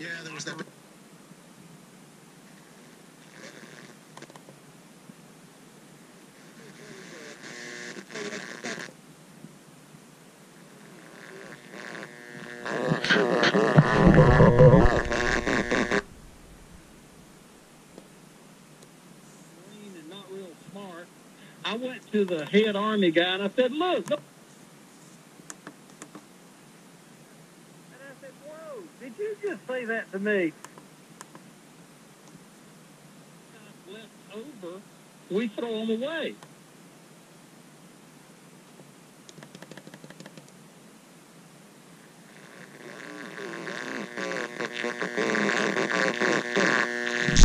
Yeah, there was that. And not real smart. I went to the head Army guy and I said, look. And I said, whoa, did you just say that to me? Left over, we throw them away.